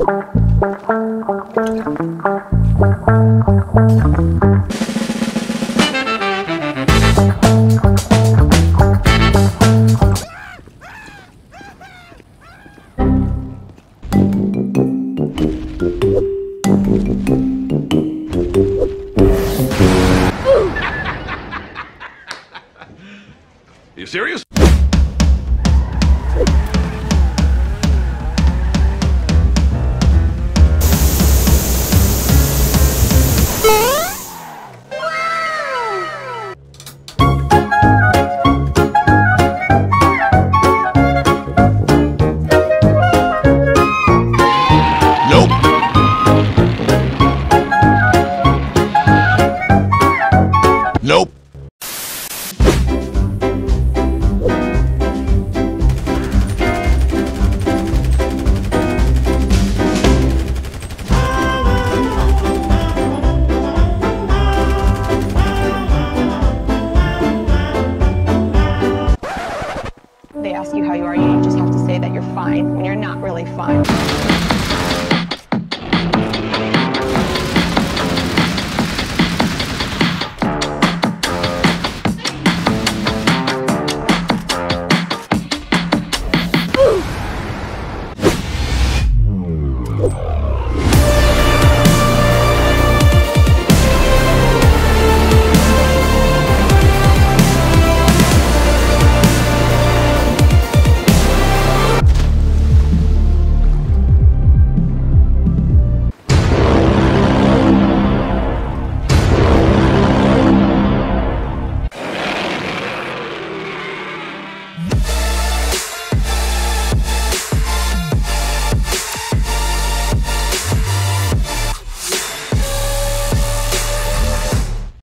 You serious? Nope. Nope. They ask you how you are, you just have to say that you're fine when you're not really fine.